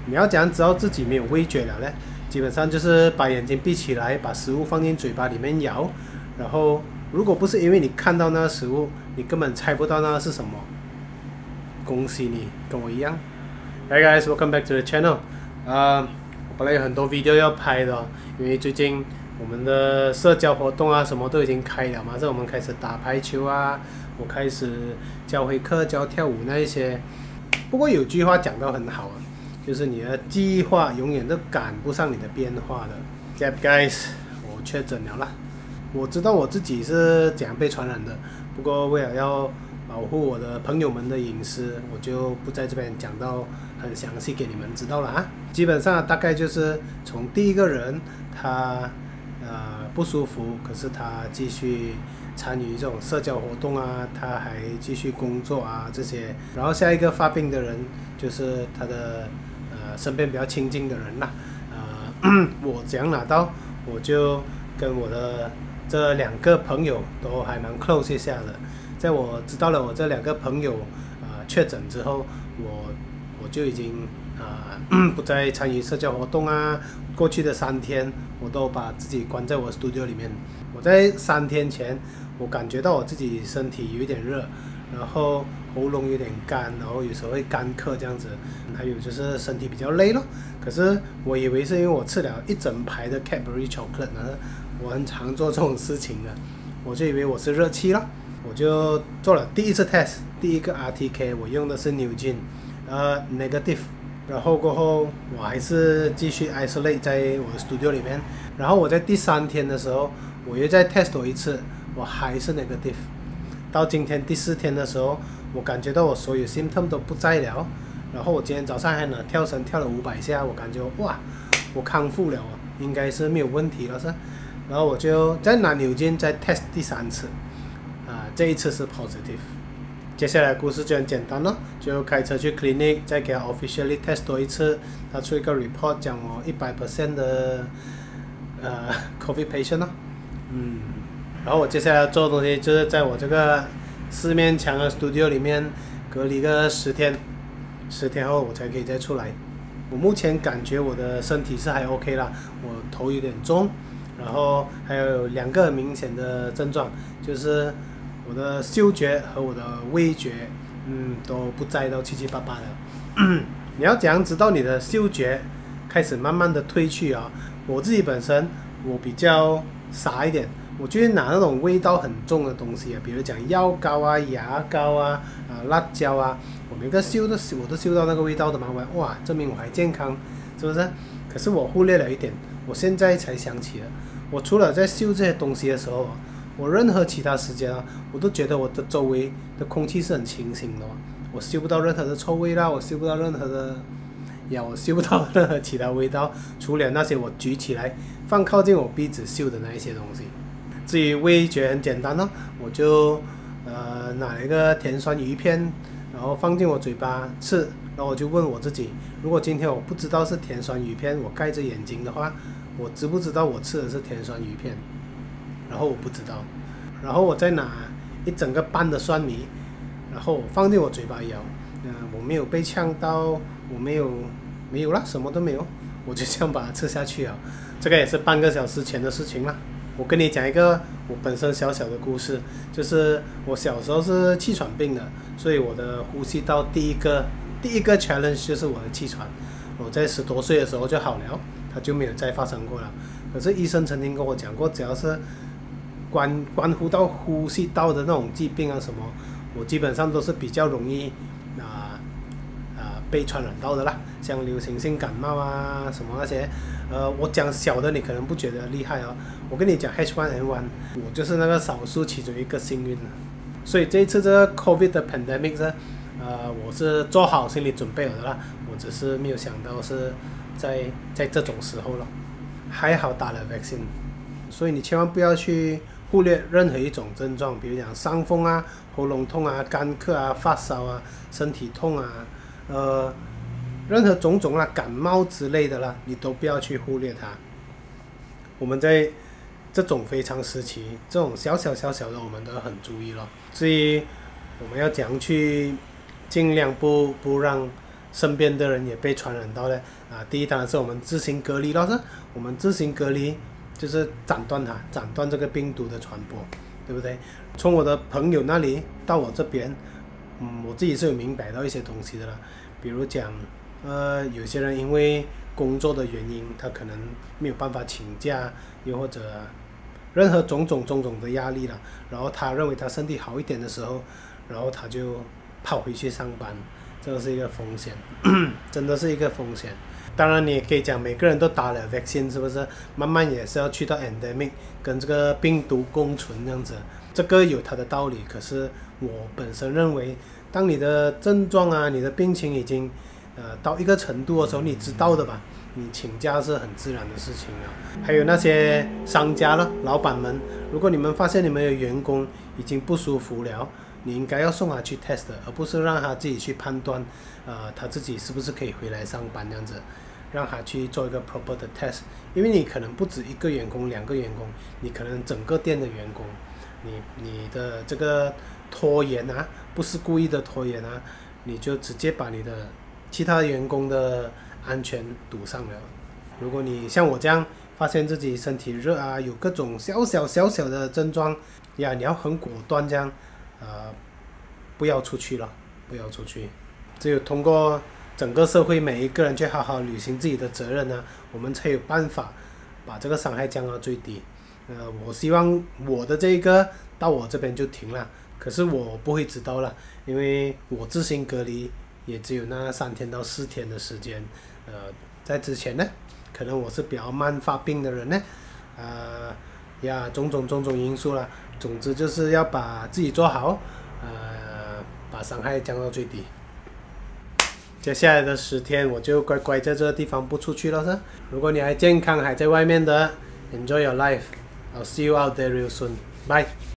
你要怎样知道自己没有味觉了呢？基本上就是把眼睛闭起来，把食物放进嘴巴里面咬，然后如果不是因为你看到那个食物，你根本猜不到那个是什么。恭喜你，跟我一样。Hey guys, welcome back to the channel. 我本来有很多 video 要拍的，因为最近我们的社交活动啊，什么都已经开了嘛，这我们开始打排球啊，我开始教会课、教跳舞那一些。不过有句话讲到很好啊，就是你的计划永远都赶不上你的变化的。Yep guys， 我确诊了啦。我知道我自己是怎样被传染的，不过为了要保护我的朋友们的隐私，我就不在这边讲到很详细给你们知道了啊。基本上大概就是从第一个人他不舒服，可是他继续参与这种社交活动啊，他还继续工作啊这些。然后下一个发病的人就是他的身边比较亲近的人啦。我怎样拿到，我就跟我的这两个朋友都还蛮 close 一下的。在我知道了我这两个朋友确诊之后，我就已经不再参与社交活动啊。过去的3天，我都把自己关在我 studio 里面。我在3天前，我感觉到我自己身体有一点热，然后喉咙有点干，然后有时候会干咳这样子，还有就是身体比较累咯。可是我以为是因为我吃了一整排的 Cadbury chocolate 呢，我很常做这种事情的，我就以为我是热气了。我就做了第一次 test， 第一个 RTK 我用的是 Nugent negative， 然后过后我还是继续 isolate 在我的 studio 里面。然后我在第3天的时候，我又再 test 多一次，我还是 negative。到今天第4天的时候，我感觉到我所有 symptom 都不在了。然后我今天早上还能跳绳跳了500下，我感觉哇，我康复了，应该是没有问题了是。然后我就再拿Nugent再 test 第3次。这一次是 positive。 接下来故事就很简单咯，就开车去 clinic， 再给他 officially test 多一次，他出一个 report 讲我100% 的COVID patient 咯。然后我接下来要做的东西就是在我这个4面墙的 studio 里面隔离个10天，10天后我才可以再出来。我目前感觉我的身体是还 OK 啦，我头有点重，然后还有2个明显的症状，就是我的嗅觉和我的味觉，都不在到7七八八的。你要怎样知道你的嗅觉开始慢慢的褪去啊？我自己本身我比较傻一点，我就会拿那种味道很重的东西啊，比如讲药膏啊、牙膏啊、辣椒啊，我每个我都嗅到那个味道的嘛。哇，证明我还健康，是不是？可是我忽略了一点，我现在才想起了，我除了在嗅这些东西的时候，我任何其他时间我都觉得我的周围的空气是很清新的，我嗅不到任何的臭味啦，我嗅不到任何的我嗅不到任何其他味道，除了那些我举起来放靠近我鼻子嗅的那一些东西。至于味觉很简单咯，我就拿了一个甜酸鱼片，然后放进我嘴巴吃，然后我就问我自己，如果今天我不知道是甜酸鱼片，我盖着眼睛的话，我知不知道我吃的是甜酸鱼片？然后我不知道，然后我再拿一整个半的蒜米，然后放进我嘴巴咬，我没有被呛到，我没有啦，什么都没有，我就这样把它吃下去了。这个也是半个小时前的事情啦。我跟你讲一个我本身小小的故事，就是我小时候是气喘病的，所以我的呼吸道第一个 challenge 就是我的气喘。我在10多岁的时候就好了，它就没有再发生过了。可是医生曾经跟我讲过，只要是关乎到呼吸道的那种疾病啊什么，我基本上都是比较容易被传染到的啦，像流行性感冒啊什么那些。我讲小的你可能不觉得厉害哦，我跟你讲 H1N1， 我就是那个少数其中一个幸运的。所以这一次这个 COVID 的 pandemic 呢，我是做好心理准备了的啦，我只是没有想到是在这种时候了。还好打了 vaccine， 所以你千万不要去忽略任何一种症状，比如讲伤风啊、喉咙痛啊、干咳啊、发烧啊、身体痛啊，任何种种啦、感冒之类的啦，你都不要去忽略它。我们在这种非常时期，这种小小的，我们都要很注意了。至于我们要怎样去尽量不让身边的人也被传染到了第一当然是我们自行隔离了，是我们自行隔离就是斩断这个病毒的传播，对不对？从我的朋友那里到我这边，我自己是有明白到一些东西的啦，比如讲，有些人因为工作的原因，他可能没有办法请假，又或者任何种种的压力了，然后他认为他身体好一点的时候，然后他就跑回去上班，这个是一个风险，真的是一个风险。当然你也可以讲每个人都打了 vaccine 是不是？慢慢也是要去到 endemic 跟这个病毒共存这样子，这个有它的道理。可是我本身认为，当你的症状你的病情已经到一个程度的时候，你知道的吧，你请假是很自然的事情啊。还有那些商家了，老板们，如果你们发现你们有员工已经不舒服了，你应该要送他去 test 的，而不是让他自己去判断，他自己是不是可以回来上班这样子，让他去做一个 proper 的 test， 因为你可能不止一个员工、2个员工，你可能整个店的员工，你的这个拖延不是故意的拖延你就直接把你的其他员工的安全堵上了。如果你像我这样发现自己身体热有各种小小的症状你要很果断这样。不要出去了，不要出去。只有通过整个社会每一个人去好好履行自己的责任我们才有办法把这个伤害降到最低。我希望我的这个到我这边就停了，可是我不会知道了，因为我自行隔离也只有那3天到4天的时间。在之前呢，可能我是比较慢发病的人呢，种种因素啦。总之就是要把自己做好，把伤害降到最低。接下来的10天我就乖乖在这个地方不出去了噻。如果你还健康还在外面的 ，Enjoy your life. I'll see you out there real soon. Bye.